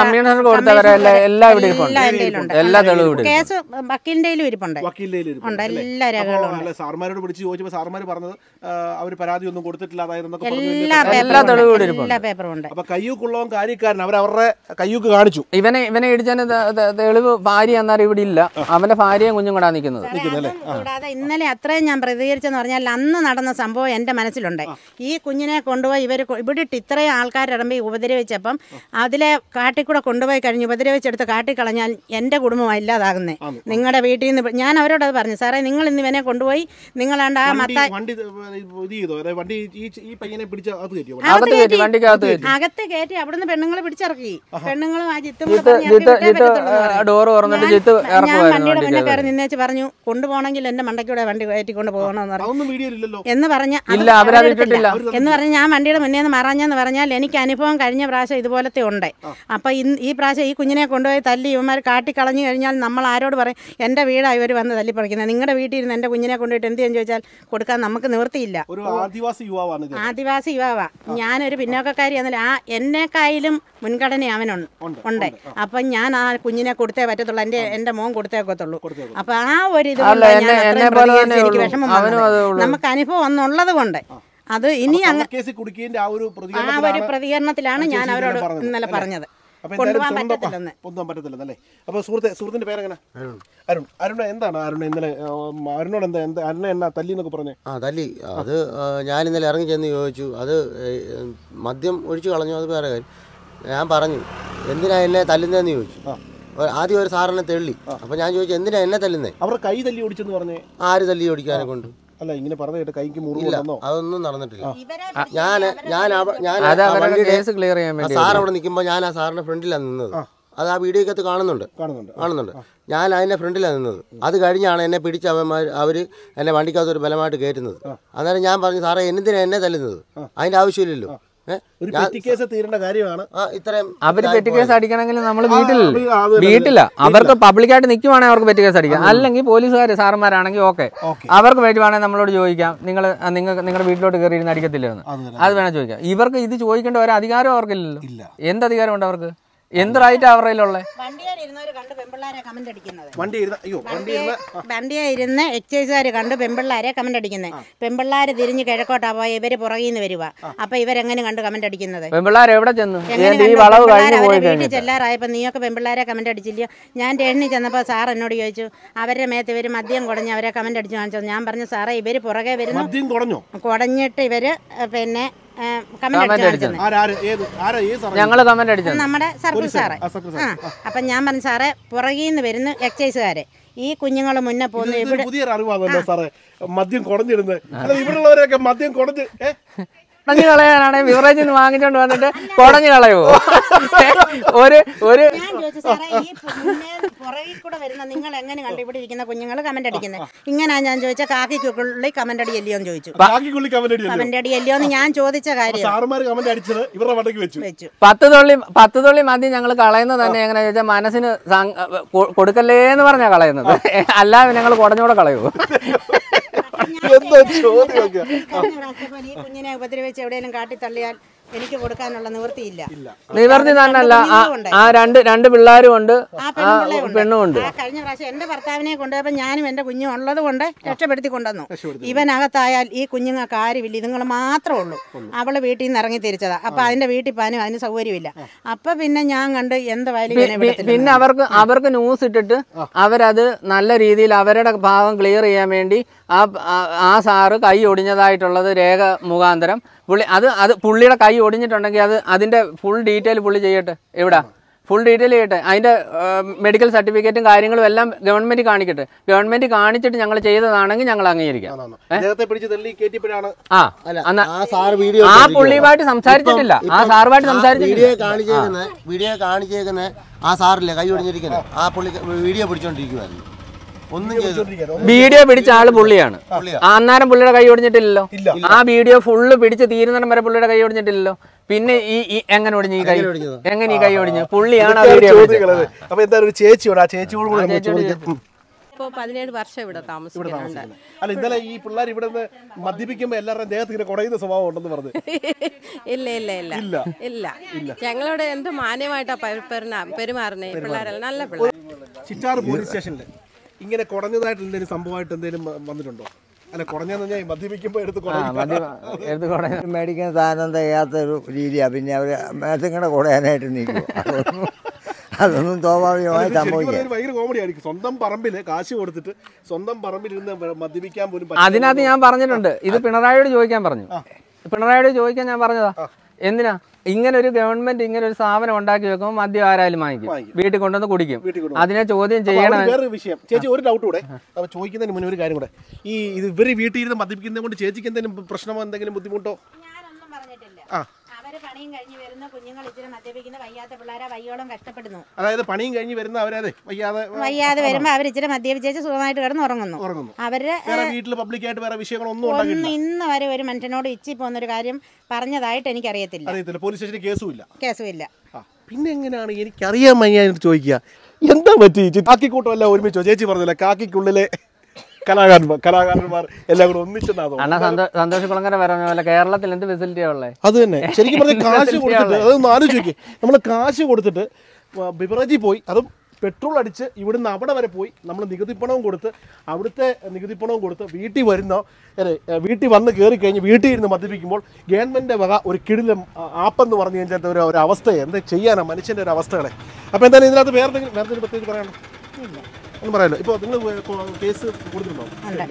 കേസ് വക്കീലിന്റെ ഇരിപ്പുണ്ട്, എല്ലാ രേഖകളും. സാർമാരോട് വിളിച്ച് ചോദിച്ചപ്പോൾ സാർമാർ പറഞ്ഞത് അവർ പരാതി ഒന്നും കൊടുത്തിട്ടില്ല, എല്ലാ പേപ്പറും ഉണ്ട്. അപ്പൊ കയ്യൂക്കുള്ളവൻ കാര്യക്കാരൻ അവരവരുടെ കയ്യൂക്ക് കാണിച്ചു. ഇവനെ ഇവനെ ഇടിച്ചതിന് തെളിവ് ഭാര്യ എന്നാലും ഇവിടെ ഇല്ല, അവന്റെ ഭാര്യയും കുഞ്ഞും കൂടാ നിൽക്കുന്നത്. കൂടാതെ ഇന്നലെ അത്രയും ഞാൻ പ്രതികരിച്ചെന്ന് പറഞ്ഞാൽ അന്ന് നടന്ന സംഭവം എന്റെ മനസ്സിലുണ്ട്. ഈ കുഞ്ഞിനെ കൊണ്ടുപോയി ഇവർ ഇവിടെ ഇട്ട് ഇത്രയും ആൾക്കാരിറമ്പി ഉപദ്രവിച്ചപ്പം അതിലെ കാട്ടിക്കൂടെ കൊണ്ടുപോയി കഴിഞ്ഞ് ഉപദ്രവിച്ചെടുത്ത് കാട്ടിക്കളഞ്ഞാൽ എൻ്റെ കുടുംബം ഇല്ലാതാകുന്നേ. നിങ്ങളുടെ വീട്ടിൽ നിന്ന് ഞാൻ അവരോടത് പറഞ്ഞു, സാറേ നിങ്ങൾ ഇന്ന് ഇവനെ കൊണ്ടുപോയി നിങ്ങളാണ്ട് ആ മത്ത അകത്ത് കയറ്റി അവിടുന്ന് പെണ്ണുങ്ങളെ പിടിച്ചിറക്കി. പെണ്ണുങ്ങളും ആ ജിത്തും ഞാൻ വണ്ടിയുടെ മുന്നേ കയറി നിന്നേച്ച് പറഞ്ഞു കൊണ്ടുപോകണമെങ്കിൽ എന്റെ മണ്ടയ്ക്കൂടെ വണ്ടി കയറ്റിക്കൊണ്ട് പോകണമെന്ന് പറഞ്ഞു എന്ന് പറഞ്ഞ എന്ന് പറഞ്ഞ് ഞാൻ വണ്ടിയുടെ മുന്നേ നിന്ന് മറഞ്ഞെന്ന് പറഞ്ഞാൽ എനിക്ക് അനുഭവം കഴിഞ്ഞ പ്രാവശ്യം ഇതുപോലത്തെ ഉണ്ട്. അപ്പം ഇന്ന് ഈ പ്രാവശ്യം ഈ കുഞ്ഞിനെ കൊണ്ടുപോയി തല്ലി ഇവന്മാർ കാട്ടിക്കളഞ്ഞു കഴിഞ്ഞാൽ നമ്മൾ ആരോട് പറയും എൻ്റെ വീടാണ് ഇവർ വന്ന് തല്ലിപ്പറിക്കുന്നത്, നിങ്ങളുടെ വീട്ടിൽ ഇരുന്ന് എൻ്റെ കുഞ്ഞിനെ കൊണ്ടുപോയിട്ട് എന്ത് ചെയ്യാൻ ചോദിച്ചാൽ കൊടുക്കാൻ നമുക്ക് നിവൃത്തിയില്ല. ആദിവാസി യുവാവാണ് ആദിവാസി യുവാവാ ഞാനൊരു പിന്നോക്കക്കാരി എന്നല്ല, ആ എന്നെക്കായാലും മുൻഗണന അവനുണ്ട് ഉണ്ട്. അപ്പം ഞാൻ ആ കുഞ്ഞിനെ കൊടുത്തേ പറ്റത്തുള്ളൂ, എൻ്റെ എൻ്റെ മോൻ കൊടുത്തേക്കത്തുള്ളൂ. അപ്പം ആ ഒരു ഇത് എനിക്ക് വിഷമം നമുക്ക് അനുഭവം ഒന്നുള്ളത് കൊണ്ട് അത് ഇനി ആ ഒരു പ്രതികരണത്തിലാണ് ഞാൻ അവരോട് ഇന്നലെ പറഞ്ഞത്. കൊണ്ടുപോകാൻ പറ്റത്തില്ലെന്നല്ലേ? അപ്പൊ സുഹൃത്തെ സുഹൃത്തിന്റെ പേരെങ്ങനെ? അരുൺ. അരുൺ എന്താണ് അരുൺ ഇന്നലെ അരുണോട് എന്താ എന്താ അരുണ എന്നാ തല്ലി എന്നൊക്കെ പറഞ്ഞേ? ആ തല്ലി, അത് ഞാൻ ഇന്നലെ ഇറങ്ങി ചെന്ന് ചോദിച്ചു, അത് മദ്യം ഒഴിച്ചു കളഞ്ഞു, അത് വേറെ കാര്യം. ഞാൻ പറഞ്ഞു എന്തിനാ എന്നെ തല്ലുന്നതെന്ന് ചോദിച്ചു. ആദ്യം ഒരു സാറിനെ തെള്ളി. അപ്പൊ ഞാൻ ചോദിച്ചു എന്തിനാ എന്നെ തല്ലുന്നേ? അവർ കൈ തല്ലി ഓടിച്ചെന്ന് പറഞ്ഞേ. ആര് തല്ലി ഓടിക്കാനെ കൊണ്ട്? അല്ല ഇങ്ങനെ പറഞ്ഞു കേട്ട് കൈക്ക് മുറിവില്ല, അതൊന്നും നടന്നിട്ടില്ല. ഞാൻ ഞാൻ സാർ അവിടെ നിൽക്കുമ്പോൾ ഞാൻ ആ സാറിന്റെ ഫ്രണ്ടിലാണ് നിന്നത്. അത് ആ വീഡിയോക്കകത്ത് കാണുന്നുണ്ട് കാണുന്നുണ്ട് ഞാൻ അതിന്റെ ഫ്രണ്ടിലാണ് നിന്നത്. അത് കഴിഞ്ഞാണ് എന്നെ പിടിച്ച അവന്മാർ അവര് എന്നെ വണ്ടിക്കകത്ത് ഒരു ബലമായിട്ട് കയറ്റുന്നത്. അന്നേരം ഞാൻ പറഞ്ഞു സാറേ എന്തിനാ എന്നെ തല്ലുന്നത്? അതിന്റെ ആവശ്യമില്ലല്ലോ. അവര് പെറ്റി കേസ് അടിക്കണമെങ്കിൽ നമ്മൾ വീട്ടിൽ വീട്ടില്ല അവർക്ക് പബ്ലിക്കായിട്ട് നിൽക്കുവാണെങ്കിൽ അവർക്ക് പെറ്റി കേസ് അടിക്കാം. അല്ലെങ്കിൽ പോലീസുകാർ സാറന്മാരാണെങ്കിൽ ഓക്കെ അവർക്ക് വേണ്ടിയാണെങ്കിൽ നമ്മളോട് ചോദിക്കാം, നിങ്ങൾ നിങ്ങൾക്ക് നിങ്ങളുടെ വീട്ടിലോട്ട് കയറി ഇരുന്ന് അടിക്കത്തില്ല എന്ന്. അത് വേണം ചോദിക്കാം. ഇവർക്ക് ഇത് ചോദിക്കേണ്ട ഒരു അധികാരം അവർക്കില്ലല്ലോ. എന്ത് അധികാരം ഉണ്ട് അവർക്ക്? എന്ത് റൈറ്റ് അവരുടെ ഉള്ളത്? വണ്ടിയെ ഇരുന്ന് എക്സൈസുകാര് കണ്ട് പെമ്പിള്ളാരെ കമന്റ് അടിക്കുന്നത്. പെമ്പിള്ളാര് തിരിഞ്ഞ് കിഴക്കോട്ടാ പോയ ഇവര് പുറകിൽ നിന്ന് വരുക. അപ്പൊ ഇവരെങ്ങനെ കണ്ട് കമന്റ് അടിക്കുന്നത്? പെമ്പിള്ളാർ എവിടെ ചെന്നു? വീട്ടിൽ ചെല്ലാറായപ്പോ നീയൊക്കെ പെമ്പിള്ളാരെ കമന്റ് അടിച്ചില്ല. ഞാൻ എണ്ണി ചെന്നപ്പോ സാർ എന്നോട് ചോദിച്ചു അവരുടെ മേത്ത് ഇവര് മദ്യം കുടഞ്ഞ് അവരെ കമന്റ് അടിച്ചു കാണിച്ചു. ഞാൻ പറഞ്ഞു സാറേ ഇവര് പുറകെ വരുന്നു, കുടഞ്ഞിട്ട് ഇവര് പിന്നെ കമന്റ് അടിച്ചത് ഞങ്ങള് കമന്റ് അടിച്ചത് നമ്മുടെ സർക്കിൾ സാറേ. ആ അപ്പം ഞാൻ പറഞ്ഞു സാറേ പുറകിൽ നിന്ന് വരുന്ന എക്സൈസുകാരെ ഈ കുഞ്ഞുങ്ങൾ മുന്നേ പോകുന്നു ഇവിടെ പുതിയൊരു അറിവാണല്ലോ സാറേ മദ്യം കുടഞ്ഞിരുന്നത്. ഇവിടെയുള്ളവരൊക്കെ മദ്യം കുടഞ്ഞ് കുടഞ്ഞു കളയാനാണെങ്കിൽ ബിവറേജിൽ നിന്ന് വാങ്ങിച്ചോണ്ട് വന്നിട്ട് കുടഞ്ഞു കളയോ? ഒരു ഒരു ഞാൻ ചോദിച്ചു സാറേ ഈ പുറകിൽ കൂടെ വരുന്ന നിങ്ങൾ എങ്ങനെ കണ്ടു ഇവിടെ ഇരിക്കുന്ന കുഞ്ഞുങ്ങൾ കമന്റ് അടിക്കുന്നത് ഇങ്ങനെയാ ഞാൻ ചോദിച്ച കാക്കിക്കുള്ളി കമന്റ് അടി അല്ലയോ എന്ന് ചോദിച്ചു. കമന്റ് അടി അല്ലയോ എന്ന് ഞാൻ ചോദിച്ച കാര്യം വെച്ചു. പത്ത് തുള്ളി പത്ത് തുള്ളി മദ്യം ഞങ്ങൾ കളയുന്നത് തന്നെ എങ്ങനെ ചോദിച്ചാൽ മനസ്സിന് കൊടുക്കല്ലേ എന്ന് പറഞ്ഞാ കളയുന്നത്, അല്ലാതെ ഞങ്ങൾ കുടഞ്ഞൂടെ കളയൂ. ഈ കുഞ്ഞിനെ ഉപദ്രവിച്ച് എവിടെയെങ്കിലും കാട്ടി തള്ളിയാൽ എനിക്ക് കൊടുക്കാനുള്ള നിവൃത്തിയില്ല. നിവൃത്തി തന്നെയല്ല, ആ രണ്ട് രണ്ട് പിള്ളേരും ഉണ്ട്, പെണ്ണും ഉണ്ട്. കഴിഞ്ഞ പ്രാവശ്യം എന്റെ ഭർത്താവിനെ കൊണ്ടുപോയപ്പോ ഞാനും എന്റെ കുഞ്ഞും ഉള്ളത് കൊണ്ട് രക്ഷപ്പെടുത്തി കൊണ്ടുവന്നു. ഇവനകത്തായാൽ ഈ കുഞ്ഞുങ്ങൾക്ക് ആരുമില്ല, ഇതുങ്ങൾ മാത്രമേ ഉള്ളൂ. അവള് വീട്ടിൽ നിന്ന് ഇറങ്ങി തിരിച്ചതാ. അപ്പൊ അതിന്റെ വീട്ടിൽ പോകാനും അതിന് സൗകര്യമില്ല. അപ്പൊ പിന്നെ ഞാൻ കണ്ട് എന്ത് വയലും പിന്നെ അവർക്ക് അവർക്ക് ന്യൂസ് ഇട്ടിട്ട് അവരത് നല്ല രീതിയിൽ അവരുടെ ഭാഗം ക്ലിയർ ചെയ്യാൻ വേണ്ടി ആ ആ സാറ് കൈ ഒടിഞ്ഞതായിട്ടുള്ളത് രേഖ മുഖാന്തരം പുള്ളി അത് അത് പുള്ളിയുടെ കൈ ഒടിഞ്ഞിട്ടുണ്ടെങ്കിൽ അത് അതിൻ്റെ ഫുൾ ഡീറ്റെയിൽ പുള്ളി ചെയ്യട്ടെ. എവിടെ ഫുൾ ഡീറ്റെയിൽ ചെയ്യട്ടെ. അതിൻ്റെ മെഡിക്കൽ സർട്ടിഫിക്കറ്റും കാര്യങ്ങളും എല്ലാം ഗവൺമെൻറ് കാണിക്കട്ടെ. ഗവൺമെൻറ് കാണിച്ചിട്ട് ഞങ്ങൾ ചെയ്തതാണെങ്കിൽ ഞങ്ങൾ അംഗീകരിക്കാം. ആ ആ പുള്ളിയുമായിട്ട് സംസാരിച്ചിട്ടില്ല, ആ സാറുമായിട്ട് സംസാരിച്ചിട്ടില്ല. വീഡിയോ കാണിച്ചേക്കുന്ന ആ സാറില്ലേ കൈ ഒടിഞ്ഞിരിക്കുന്നത്, ആ പുള്ളി വീഡിയോ പിടിച്ചോണ്ടിരിക്കുവായിരുന്നു. വീഡിയോ പിടിച്ച ആള് പുള്ളിയാണ്. അന്നേരം പുള്ളിയുടെ കൈ ഒടിഞ്ഞിട്ടില്ലല്ലോ. ആ വീഡിയോ ഫുള്ള് പിടിച്ച് തീരുന്നിടം വരെ പുള്ളിയുടെ കൈ ഒടിഞ്ഞിട്ടില്ലല്ലോ. പിന്നെ ഈ എങ്ങനെ ഒടിഞ്ഞു ഈ കൈ, എങ്ങനെ ഈ കൈ ഒടിഞ്ഞു? പുള്ളിയാണ് ആ വീഡിയോ. അപ്പൊ എന്തായാലും ഒരു ചേച്ചിയോട് ആ ചേച്ചിയോട് പതിനേഴ് വർഷം ഇവിടെ താമസിക്കുന്നുണ്ട്. അല്ല ഇന്നലെ ഈ പിള്ളേർ ഇവിടെ നിന്ന് മദ്യപിക്കുമ്പോ എല്ലാവരുടെയും ദേഹത്ത് ഇങ്ങനെ കുടയുന്ന സ്വഭാവം ഉണ്ടെന്ന് പറഞ്ഞു. ഇല്ല ഇല്ല ഇല്ല ഇല്ല ഞങ്ങളിവിടെ എന്ത് മാന്യമായിട്ടാ പെരുമാറുന്നേ. പിള്ളേരെല്ലാം നല്ല പിള്ളേർ. ചിറ്റാർ പോലീസ് സ്റ്റേഷനിൽ ഇങ്ങനെ കുടഞ്ഞതായിട്ട് എന്തെങ്കിലും സംഭവമായിട്ട് എന്തെങ്കിലും വന്നിട്ടുണ്ടോ? അല്ല കുടഞ്ഞെന്ന് പറഞ്ഞാൽ മദ്യപിക്കുമ്പോൾ എടുത്ത് മേടിക്കുന്ന സാധനം തികയാത്തൊരു രീതിയാണ്. പിന്നെ അവർ മേത്തങ്ങടെ കുടയാനായിട്ട് നിൽക്കും. അതൊന്നും സ്വാഭാവികമായി സംഭവിക്കാം. ഭയങ്കര കോമഡി ആയിരിക്കും. സ്വന്തം പറമ്പിൽ കാശ് കൊടുത്തിട്ട് സ്വന്തം പറമ്പിലിരുന്ന് മദ്യപിക്കാൻ പോലും. അതിനകത്ത് ഞാൻ പറഞ്ഞിട്ടുണ്ട്, ഇത് പിണറായിയോട് ചോദിക്കാൻ പറഞ്ഞു. പിണറായിയോട് ചോദിക്കാൻ ഞാൻ പറഞ്ഞതാ. എന്തിനാ ഇങ്ങനെ ഒരു ഗവൺമെന്റ് ഇങ്ങനെ ഒരു സ്ഥാപനം ഉണ്ടാക്കി വെക്കുമ്പോൾ മദ്യം ആരായാലും വാങ്ങിക്കും, വീട്ടിൽ കൊണ്ടുവന്ന് കുടിക്കും. അതിനെ ചോദ്യം ചെയ്യണം. വേറൊരു വിഷയം ചേച്ചി, ഒരു ഡൗട്ട് കൂടെ ചോദിക്കുന്നതിന് മുന്നേ ഒരു കാര്യം കൂടെ. ഈ ഇത് ഇവര് വീട്ടിൽ ഇരുന്ന് മദ്യപിക്കുന്നത് കൊണ്ട് ചേച്ചിക്ക് എന്തെങ്കിലും പ്രശ്നമോ എന്തെങ്കിലും ബുദ്ധിമുട്ടോ? പണിയും കഴിഞ്ഞ് വരുന്ന കുഞ്ഞുങ്ങൾ ഇച്ചിരി മദ്യപിക്കുന്ന വയ്യാത്ത പിള്ളേരെ വയ്യോളം കഷ്ടപ്പെടുന്നു. അതായത് പണിയും കഴിഞ്ഞ് വരുന്ന അവരതെ വയ്യാതെ വയ്യാതെ വരുമ്പോൾ അവർ ഇച്ചിരി മദ്യപിച്ചേച്ച് സുഖമായിട്ട് കിടന്ന് ഉറങ്ങുന്നു. അവര് വീട്ടിൽ പബ്ലിക്കായിട്ട് വേറെ വിഷയങ്ങളൊന്നും ഒന്നും ഇന്ന് വരെ ഒരു മനുഷ്യനോട് ഇച്ചി പോകുന്നൊരു കാര്യം പറഞ്ഞതായിട്ട് എനിക്കറിയത്തില്ല. അറിയത്തില്ല. പോലീസ് സ്റ്റേഷനിൽ കേസും ഇല്ല. കേസും ഇല്ല. പിന്നെ എങ്ങനെയാണ് എനിക്കറിയാൻ വയ്യ ചോദിക്കുക, എന്താ പറ്റി? കാക്കിക്കൂട്ടം എല്ലാം ഒരുമിച്ചോ? ചേച്ചി പറഞ്ഞില്ല കാക്കിക്കുള്ളിലെ കലാകാരന്മാർ കലാകാരന്മാർ എല്ലാം കൂടെ ഒന്നിച്ചെന്നാണോ? സന്തോഷ് കുളങ്ങര പറഞ്ഞ പോലെ കേരളത്തിൽ എന്ത് ഫെസിലിറ്റിയാ ഉള്ളത്? അത് തന്നെ ശരിക്കും പറഞ്ഞാൽ കാശ് കൊടുത്തിട്ട് അതൊന്ന് ആലോചിക്കേ. നമ്മൾ കാശ് കൊടുത്തിട്ട് ബിവറേജിൽ പോയി, അതും പെട്രോൾ അടിച്ച് ഇവിടുന്ന് അവിടെ വരെ പോയി നമ്മൾ നികുതി പണവും കൊടുത്ത് അവിടുത്തെ നികുതി പണവും കൊടുത്ത് വീട്ടിൽ വരുന്ന വീട്ടിൽ വന്ന് കയറി കഴിഞ്ഞ് വീട്ടിൽ ഇരുന്ന് മദ്യപിക്കുമ്പോൾ ഗവൺമെൻറ്റിൻ്റെ വക ഒരു കിടിലം ആപ്പെന്ന് പറഞ്ഞു കഴിഞ്ഞാൽ ഒരു ഒരു അവസ്ഥയെ എന്താ ചെയ്യാനാണ് മനുഷ്യൻ്റെ ഒരു അവസ്ഥകളെ. അപ്പോൾ എന്തായാലും ഇതിനകത്ത് വേറെ വേറെ പ്രത്യേകിച്ച് പറയണം ഒന്നും പറയാലോ. ഇപ്പോൾ നിങ്ങൾ കേസ് കൊടുത്തിട്ടുണ്ടോ?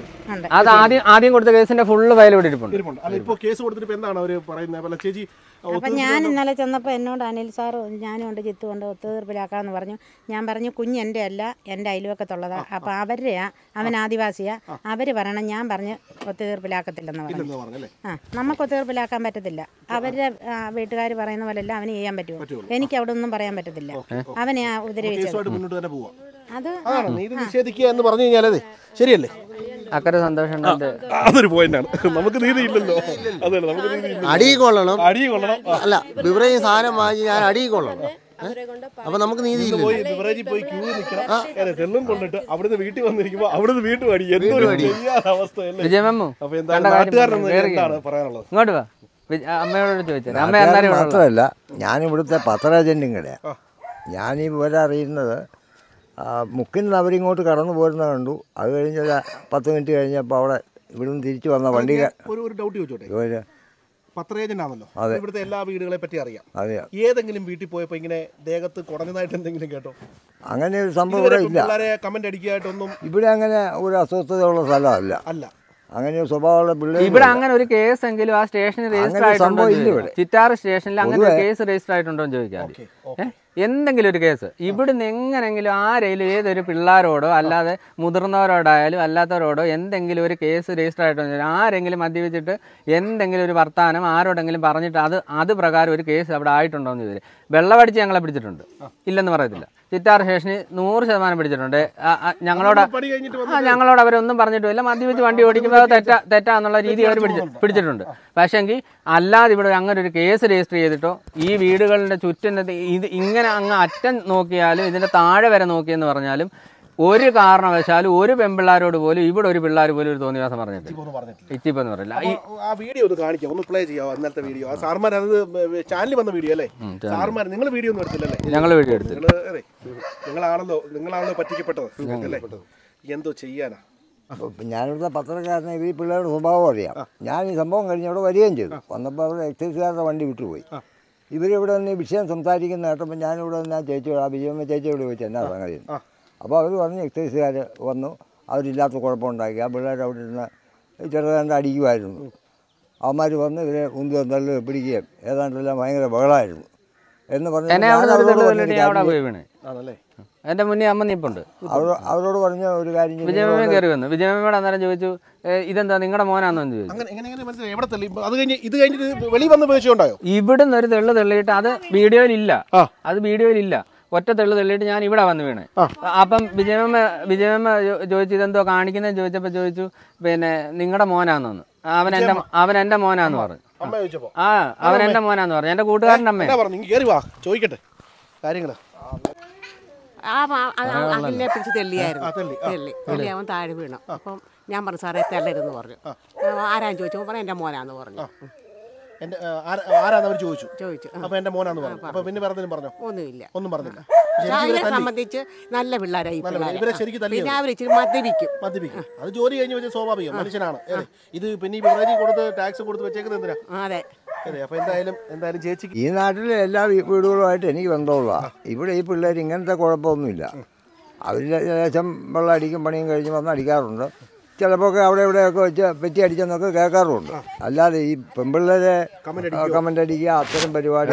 അത് ആദ്യം ആദ്യം കൊടുത്ത കേസിന്റെ ഫുള്ള് ഫയൽ ഇവിടെ ഇരിപ്പുണ്ട്. അല്ല ഇപ്പോൾ കേസ് കൊടുത്തിട്ട് എന്താണ് അവർ പറയുന്നത്? ചേച്ചി അപ്പം ഞാൻ ഇന്നലെ ചെന്നപ്പോൾ എന്നോട് അനിൽ സാർ ഞാനും കൊണ്ട് ചിത്തു കൊണ്ട് ഒത്തുതീർപ്പിലാക്കാമെന്ന് പറഞ്ഞു. ഞാൻ പറഞ്ഞു കുഞ്ഞ് എൻ്റെ അല്ല, എൻ്റെ അയൽവക്കത്തുള്ളതാണ്. അപ്പോൾ അവരുടെയാ, അവൻ ആദിവാസിയാ, അവർ പറയണം. ഞാൻ പറഞ്ഞ് ഒത്തുതീർപ്പിലാക്കത്തില്ലെന്ന് പറഞ്ഞു. ആ നമുക്ക് ഒത്തുതീർപ്പിലാക്കാൻ പറ്റത്തില്ല. അവരുടെ വീട്ടുകാർ പറയുന്ന പോലെയല്ല അവന് ചെയ്യാൻ പറ്റുമോ? എനിക്ക് അവിടെ ഒന്നും പറയാൻ പറ്റത്തില്ല. അവനെ ആ ഉപദ്രവിച്ചത് അത് നീതി നിഷേധിക്കുക എന്ന് പറഞ്ഞു കഴിഞ്ഞാലേ ശരിയല്ലേ? അക്കരെ സന്തോഷം. അതൊരു പോയിന്റാണ്. നമുക്ക് നീതി ഇല്ലല്ലോ. അതല്ല നമുക്ക് നീതി ഇല്ല. അടി കൊള്ളണം, അടി കൊള്ളണം. അല്ല ബിവറേജ് സാധനം വാങ്ങി ഞാൻ അടി കൊള്ളണം. അപ്പൊ നമുക്ക് നീതി പോയി ബിവറേജിൽ പോയി ക്യൂ നിൽക്കണം. തെള്ളും കൊണ്ടിട്ട് അവിടുന്ന് വീട്ടിൽ വന്നിരിക്കുമ്പോ അവിടുന്ന് വീണ്ടും അടി. എന്തൊരു അവസ്ഥയല്ലേ? വിജയമ്മു അപ്പൊ എന്താ നാട്ടുകാരനെന്ന് എന്താണ് പറയാനുള്ളത്? ഇങ്ങോട്ട് വാ, അമ്മയോട് ചോദിച്ചത്. അമ്മ മാത്രമല്ല ഞാനിവിടുത്തെ പത്രേജന്റും കൂടെയാണ്. ഞാനീ വിവരം അറിയുന്നത് മുക്കിൽ നിന്ന് അവരിങ്ങോട്ട് കടന്നു പോരുന്ന കണ്ടു. അത് കഴിഞ്ഞ് പത്ത് മിനിറ്റ് കഴിഞ്ഞപ്പോൾ അവിടെ ഇവിടുന്ന് തിരിച്ചു വന്ന വണ്ടി. ഒരു ഡൗട്ട് ചോദിച്ചോട്ടെ, പത്രേജന്റ് ആണല്ലോ, ഇവിടുത്തെ എല്ലാ വീടുകളെ പറ്റി അറിയാം. അറിയാം. ഏതെങ്കിലും വീട്ടിൽ പോയപ്പോൾ ഇങ്ങനെ ദേഹത്ത് കുടഞ്ഞതായിട്ട് എന്തെങ്കിലും കേട്ടോ? അങ്ങനെ ഒരു സംഭവം ഇവിടെ ഇല്ല. കമന്റ് അടിക്കായിട്ടൊന്നും ഇവിടെ അങ്ങനെ ഒരു അസ്വസ്ഥതയുള്ള സ്ഥലമല്ല. അല്ല അങ്ങനെ ഒരു സ്വഭാവമുള്ള പിള്ളേർ ഇവിടെ അങ്ങനെ ഒരു കേസ് എങ്കിലും ആ സ്റ്റേഷനിൽ രജിസ്റ്റർ ആയിട്ടുണ്ടോ? ചിറ്റാറ് സ്റ്റേഷനിൽ അങ്ങനെ ഒരു കേസ് രജിസ്റ്റർ ആയിട്ടുണ്ടോ എന്ന് ചോദിക്കാം. എന്തെങ്കിലും ഒരു കേസ് ഇവിടുന്ന് എങ്ങനെങ്കിലും ആരെങ്കിലും ഏതൊരു പിള്ളേരോടോ അല്ലാതെ മുതിർന്നവരോടായാലും അല്ലാത്തവരോടോ എന്തെങ്കിലും ഒരു കേസ് രജിസ്റ്റർ ആയിട്ടോ ആരെങ്കിലും മദ്യപിച്ചിട്ട് എന്തെങ്കിലും ഒരു വർത്താനം ആരോടെങ്കിലും പറഞ്ഞിട്ട് അത് അത് പ്രകാരം ഒരു കേസ് അവിടെ ആയിട്ടുണ്ടോ എന്ന് ചോദിച്ചാൽ വെള്ളമടിച്ച് ഞങ്ങളെ പിടിച്ചിട്ടുണ്ട്, ഇല്ലെന്ന് പറയത്തില്ല. ചിറ്റാർ സ്റ്റേഷനിൽ നൂറ് ശതമാനം പിടിച്ചിട്ടുണ്ട്. ഞങ്ങളോട് ആ ഞങ്ങളോട് അവരൊന്നും പറഞ്ഞിട്ടുമില്ല. മദ്യപിച്ച് വണ്ടി ഓടിക്കുമ്പോൾ തെറ്റാ തെറ്റാന്നുള്ള രീതി അവർ പിടിച്ച് പിടിച്ചിട്ടുണ്ട്. പക്ഷേങ്കിൽ അല്ലാതെ ഇവിടെ അങ്ങനെ ഒരു കേസ് രജിസ്റ്റർ ചെയ്തിട്ടോ ഈ വീടുകളുടെ ചുറ്റും ഇത് ഇങ്ങനെ അങ്ങ് അറ്റം നോക്കിയാലും ഇതിൻ്റെ താഴെ വരെ നോക്കിയെന്ന് പറഞ്ഞാലും ഒരു കാരണവശാലും ഒരു പെൺപിള്ളാരോട് പോലും ഇവിടെ ഒരു പിള്ളേർ പോലും ഒരു തോന്നിവാസം പറഞ്ഞിട്ടില്ല. ഇച്ചിപ്പെന്ന് പറയില്ല. ആ വീഡിയോ ഒന്ന് കാണിക്കാം, ഒന്ന് പ്ലേ ചെയ്യാമോ? ഇന്നലത്തെ വീഡിയോ ആ സാർമാർ അത് ചാനലിൽ വന്ന വീഡിയോ അല്ലേ? സാർമാർ നിങ്ങൾ വീഡിയോ ഒന്നും എടുത്തില്ലല്ലേ? ഞങ്ങൾ വീഡിയോ എടുത്തില്ല. നിങ്ങളാണല്ലോ നിങ്ങളാണല്ലോ പറ്റിക്കപ്പെട്ടത് അല്ലേ? എന്തോ ചെയ്യാനാ? ഞാനിവിടുത്തെ പത്രക്കാരനെ ഇവർ പിള്ളേരുടെ സ്വഭാവം അറിയാം. ഞാൻ ഈ സംഭവം കഴിഞ്ഞ് അവിടെ വരികയും ചെയ്തു. വന്നപ്പോൾ അവിടെ എക്സൈസുകാരുടെ വണ്ടി വിട്ടുപോയി. ഇവരിവിടെ നിന്ന് വിഷയം സംസാരിക്കുന്ന കേട്ടപ്പോൾ ഞാനിവിടെ നിന്ന് ആ ചേച്ചിയോട് ആ വിജയമ്മ ചേച്ചിയോട് ചോദിച്ചു എന്നാ സംഗതി. അപ്പോൾ അവർ പറഞ്ഞ് എക്സൈസുകാർ വന്നു, അവരില്ലാത്ത കുഴപ്പമുണ്ടാക്കി. ആ പിള്ളേർ അവിടെ ഇരുന്ന് ചെറുതാണ്ട് അടിക്കുമായിരുന്നു. അവന്മാർ വന്ന് ഇവരെ ഉന്ത് തള്ളി പിടിക്കുകയും ഏതാണ്ടെല്ലാം ഭയങ്കര ബഹളമായിരുന്നു എന്ന് പറഞ്ഞു. എന്റെ മുന്നേ അമ്മ നിപ്പുണ്ട്. അവരോട് പറഞ്ഞ ഒരു കാര്യം വിജയമ്മ കയറി വന്നു. വിജയമ്മയോട് അന്നേരം ചോദിച്ചു ഇതെന്താ നിങ്ങളുടെ മോനാന്നോന്ന് ചോദിച്ചു. ഇവിടുന്ന് ഒരു തെള്ളു തെള്ളിയിട്ട് അത് വീഡിയോയിലില്ല, അത് വീഡിയോയിലില്ല. ഒറ്റ തെള്ളു തെള്ളിയിട്ട് ഞാൻ ഇവിടെ വന്ന് വീണ്. അപ്പം വിജയമ്മ വിജയമ്മ ചോദിച്ചു ഇതെന്തോ കാണിക്കുന്നതെന്ന് ചോദിച്ചപ്പോൾ ചോദിച്ചു പിന്നെ നിങ്ങളുടെ മോനാന്നോന്ന്. അവൻ എന്റെ അവൻ എന്റെ മോനാന്ന് പറഞ്ഞു. ആ അവൻ എന്റെ മോനാന്ന് പറഞ്ഞു. എന്റെ കൂട്ടുകാരൻ്റെ അമ്മ ചോദിക്കട്ടെ കാര്യങ്ങള്. ആ അഖിലിനെ പിടിച്ച് തെള്ളിയായിരുന്നു. തെള്ളി തെള്ളി അവൻ താഴെ വീണു. അപ്പം ഞാൻ പറഞ്ഞു സാറേ തെള്ളരുതെന്ന് പറഞ്ഞു. ആരാന്ന് ചോദിച്ചപ്പോൾ പറഞ്ഞു എൻ്റെ മോനാന്ന് പറഞ്ഞു. ചോദിച്ചു ചോദിച്ചു അപ്പൊ എന്റെ മോനാന്ന് പറഞ്ഞു. അപ്പൊ പിന്നെ പറഞ്ഞാലും പറഞ്ഞോ? ഒന്നുമില്ല, ഒന്നും പറഞ്ഞില്ല. അവരെ സംബന്ധിച്ച് നല്ല പിള്ളേരായി. ഇവരെ ശരിക്കും പിന്നെ അവർ ഇച്ചിരി മദ്യപിക്കും മദ്യപിക്കും അത് ജോലി കഴിഞ്ഞ് വെച്ച സ്വാഭാവികം മനുഷ്യനാണ്. ഇത് പിന്നെ ഈ വിറകി കൊടുത്ത് ടാക്സ് കൊടുത്ത് വെച്ചേക്കുന്നത് എന്തിനാ? അതെ. അപ്പൊ എന്തായാലും എന്തായാലും ചേച്ചിക്ക് ഈ നാട്ടിലെ എല്ലാ വീടുകളുമായിട്ട് എനിക്ക് ബന്ധമുള്ള ഇവിടെ ഈ പിള്ളേർ ഇങ്ങനത്തെ കുഴപ്പമൊന്നുമില്ല. അവർ ലേശം വെള്ളം അടിക്കും പണിയും കഴിഞ്ഞ് വന്ന് അടിക്കാറുണ്ട്. ചിലപ്പോൾ ഒക്കെ അവിടെ ഇവിടെയൊക്കെ വെച്ച് പെറ്റി അടിച്ചെന്നൊക്കെ കേൾക്കാറുണ്ട്. അല്ലാതെ ഈ പെൺപിള്ളേരെ കമന്റ് അടിക്കുക അത്തരം പരിപാടി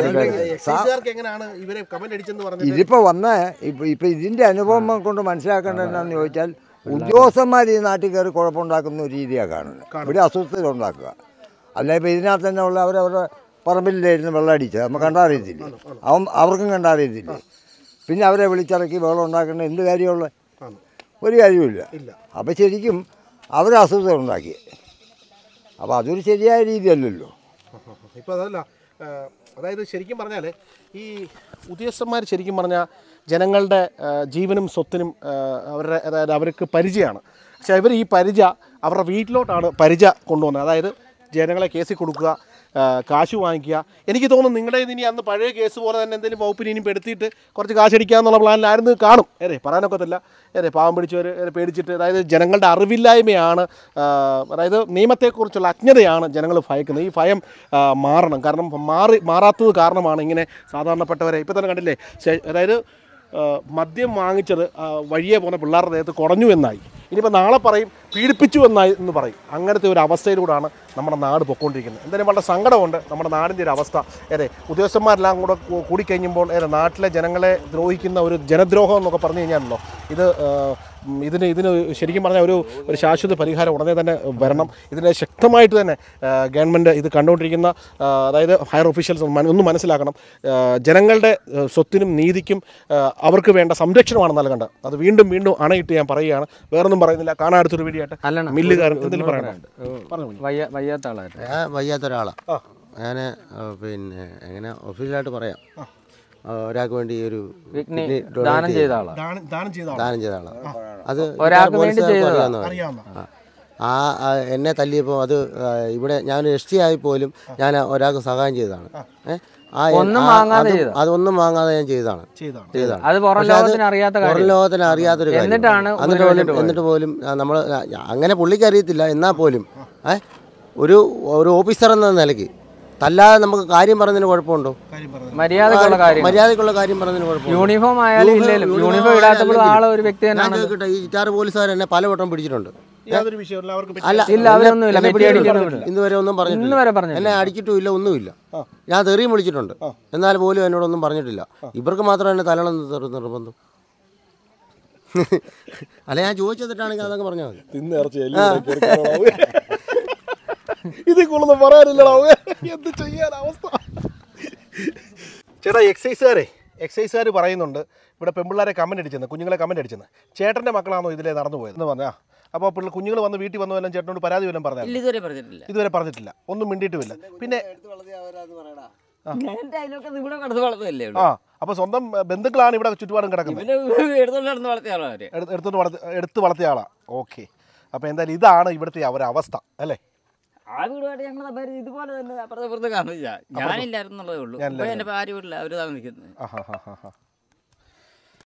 ഇതിപ്പോൾ വന്ന ഇപ്പം ഇപ്പം ഇതിൻ്റെ അനുഭവം കൊണ്ട് മനസ്സിലാക്കേണ്ടത് എന്താണെന്ന് ചോദിച്ചാൽ ഉദ്യോഗസ്ഥന്മാർ ഈ നാട്ടിൽ കയറി കുഴപ്പമുണ്ടാക്കുന്ന ഒരു രീതിയാണ് കാണുന്നത്. ഇവിടെ അസ്വസ്ഥത ഉണ്ടാക്കുക. അല്ല ഇപ്പം ഇതിനകത്ത് തന്നെ ഉള്ള അവരവരുടെ പറമ്പിലായിരുന്നു വെള്ളം അടിച്ചത് നമുക്ക് കണ്ടറിയത്തില്ല. അവൻ അവർക്കും കണ്ടറിയത്തില്ല. പിന്നെ അവരെ വിളിച്ചിറക്കി വെള്ളം ഉണ്ടാക്കേണ്ട എന്ത് കാര്യമുള്ള ഒരു കാര്യമില്ല. അപ്പം ശരിക്കും അവർ അസ്വസ്ഥത ഉണ്ടാക്കി. അപ്പോൾ അതൊരു ശരിയായ രീതിയല്ലല്ലോ. ഇപ്പോൾ അതല്ല, അതായത് ശരിക്കും പറഞ്ഞാൽ ഈ ഉദ്യോഗസ്ഥന്മാർ ശരിക്കും പറഞ്ഞാൽ ജനങ്ങളുടെ ജീവനും സ്വത്തിനും അവരുടെ അതായത് അവർക്ക് പരിചയമാണ്. പക്ഷേ ഇവർ ഈ പരിച അവരുടെ വീട്ടിലോട്ടാണ് പരിച കൊണ്ടുവന്നത്. അതായത് ജനങ്ങളെ കേസിൽ കൊടുക്കുക, കാശ് വാങ്ങിക്കുക. എനിക്ക് തോന്നുന്നു നിങ്ങളുടെ ഇനി അന്ന് പഴയ കേസ് പോലെ തന്നെ എന്തെങ്കിലും വകുപ്പിന് ഇനിയും പെടുത്തിയിട്ട് കുറച്ച് കാശടിക്കുക എന്നുള്ള പ്ലാനിലായിരുന്നു കാണും. ഏറെ പറയാനൊക്കത്തില്ല. ഏറെ പാവം പിടിച്ചവർ പേടിച്ചിട്ട് അതായത് ജനങ്ങളുടെ അറിവില്ലായ്മയാണ്, അതായത് നിയമത്തെക്കുറിച്ചുള്ള അജ്ഞതയാണ് ജനങ്ങൾ ഭയക്കുന്നത്. ഈ ഭയം മാറണം. കാരണം മാറി മാറാത്തത് കാരണമാണ് ഇങ്ങനെ സാധാരണപ്പെട്ടവരെ ഇപ്പോൾ തന്നെ കണ്ടില്ലേ. അതായത് മദ്യം വാങ്ങിച്ചത് വഴിയെ പോകുന്ന പിള്ളേരുടെ ദേഹത്ത് കുറഞ്ഞു എന്നായി. ഇനിയിപ്പോൾ നാളെ പറയും പീഡിപ്പിച്ചു എന്നായി എന്ന് പറയും. അങ്ങനത്തെ ഒരു അവസ്ഥയിലൂടെയാണ് നമ്മുടെ നാട് പൊയ്ക്കൊണ്ടിരിക്കുന്നത്. എന്തായാലും വളരെ സങ്കടമുണ്ട് നമ്മുടെ നാടിൻ്റെ ഒരു അവസ്ഥ. ഏറെ ഉദ്യോഗസ്ഥന്മാരെല്ലാം കൂടെ കൂടിക്കഴിഞ്ഞുമ്പോൾ ഏറെ നാട്ടിലെ ജനങ്ങളെ ദ്രോഹിക്കുന്ന ഒരു ജനദ്രോഹം എന്നൊക്കെ പറഞ്ഞു കഴിഞ്ഞാലല്ലോ ഇത് ഇതിന് ഇതിന് ശരിക്കും പറഞ്ഞാൽ ഒരു ഒരു ശാശ്വത പരിഹാരം ഉടനെ തന്നെ വരണം. ഇതിനെ ശക്തമായിട്ട് തന്നെ ഗവൺമെൻറ് ഇത് കണ്ടുകൊണ്ടിരിക്കുന്ന അതായത് ഹയർ ഓഫീഷ്യൽസ് ഒന്ന് മനസ്സിലാക്കണം. ജനങ്ങളുടെ സ്വത്തിനും നീതിക്കും അവർക്ക് വേണ്ട സംരക്ഷണമാണ് നൽകേണ്ടത്. അത് വീണ്ടും വീണ്ടും അണയിട്ട് ഞാൻ പറയുകയാണ്. വേറൊന്നും പറയുന്നില്ല. കാണാൻ അടുത്തൊരു വീഡിയോ ആയിട്ട് മില്ലുകാരൻ എന്തെങ്കിലും പറയാനുണ്ട്? വയ്യാത്ത ആളായിട്ട് വയ്യാത്ത ഒരാളാണ് ഞാൻ. പിന്നെ എങ്ങനെ ഒഫീഷ്യലായിട്ട് പറയാം, ഒരാൾക്ക് വേണ്ടി ഒരു ദാനം ചെയ്ത ആളാണ്. ദാനം ചെയ്ത ആളാണ്. അത് ഒരാൾക്ക് വേണ്ടി ആ എന്നെ തല്ലിയപ്പോൾ അത് ഇവിടെ ഞാൻ എസ് ടി ആയി പോലും ഞാൻ ഒരാൾക്ക് സഹായം ചെയ്തതാണ്. ഏഹ് അതൊന്നും വാങ്ങാതെ ഞാൻ ചെയ്തതാണ് ചെയ്തതാണ് പുറം ലോകത്തിന് അറിയാത്തൊരു കാര്യം. എന്നിട്ട് പോലും നമ്മൾ അങ്ങനെ പുള്ളിക്ക് അറിയത്തില്ല. എന്നാൽ പോലും ഏഹ് ഒരു ഒരു ഓഫീസർ എന്ന നിലയ്ക്ക് തല്ലാതെ നമുക്ക് കാര്യം പറഞ്ഞതിന് കുഴപ്പമുണ്ടോ? മര്യാദക്കുള്ള കാര്യം പറഞ്ഞതിന് കുഴപ്പമില്ല. യൂണിഫോം ആയാലും യൂണിഫോം ഇടാത്തപ്പോൾ ആളെ ഒരു വ്യക്തി ഞാൻ ചോദിക്കട്ടെ, ഈ ചിറ്റാറ് പോലീസുകാർ എന്നെ പലവട്ടം പിടിച്ചിട്ടുണ്ട്. യാതൊരു വിഷയമില്ല അവർക്ക് അല്ല ഇല്ല, അവരൊന്നുമില്ല, എന്നെ വെട്ടി പിടിച്ചിട്ട് അടിക്കൊന്നുമില്ല. ഇന്ന് വരെ ഒന്നും ഇന്ന് പറഞ്ഞിട്ടില്ല. വരെ പറഞ്ഞു എന്നെ അടിച്ചിട്ടുമില്ല, ഒന്നുമില്ല. ഞാൻ തെറിയും വിളിച്ചിട്ടുണ്ട്, എന്നാൽ പോലും എന്നോടൊന്നും പറഞ്ഞിട്ടില്ല. ഇവർക്ക് മാത്രം എന്നെ തലണം നിർബന്ധം. അല്ല, ഞാൻ ചോദിച്ചെന്നിട്ടാണെങ്കിൽ അതൊക്കെ പറഞ്ഞാൽ മതി. ഇതിൽ കൂടുതൽ പറയാനില്ലടാ, എന്ത് ചെയ്യാൻ അവസ്ഥ. ചേട്ടാ, എക്സൈസുകാരെ എക്സൈസുകാർ പറയുന്നുണ്ട് ഇവിടെ പെൺപിള്ളേരെ കമൻറ്റ് അടിച്ചെന്ന്, കുഞ്ഞുങ്ങളെ കമൻറ്റ് അടിച്ചെന്ന്. ചേട്ടൻ്റെ മക്കളാണോ ഇതിലെ നടന്നു പോയത് എന്ന് പറഞ്ഞാൽ അപ്പോൾ പിള്ളേർ കുഞ്ഞുങ്ങൾ വന്ന് വീട്ടിൽ വന്നു വല്ലതും ചേട്ടനോട് പരാതി വല്ലതും പറഞ്ഞാൽ? ഇതുവരെ പറഞ്ഞിട്ടില്ല. ഇതുവരെ പറഞ്ഞിട്ടില്ല, ഒന്നും മിണ്ടിയിട്ടുമില്ല. പിന്നെ ആ, അപ്പോൾ സ്വന്തം ബന്ധുക്കളാണ് ഇവിടെ ചുറ്റുപാടും കിടക്കുന്നത്, എടുത്തോണ്ട് വളർത്തി എടുത്ത് വളർത്തിയ ആളാ. ഓക്കെ, അപ്പോൾ എന്തായാലും ഇതാണ് ഇവിടുത്തെ അവരവസ്ഥ അല്ലേ? ആ വീടുമായിട്ട് ഞങ്ങൾ ഇതുപോലെ തന്നെ അപ്പുറത്തെ പുറത്ത് കാണില്ല, ഞാനില്ലായിരുന്നുള്ളതേ ഉള്ളൂ. എൻ്റെ ഭാര്യ വീട്ടില്ല, അവർ താമസിക്കുന്നത്.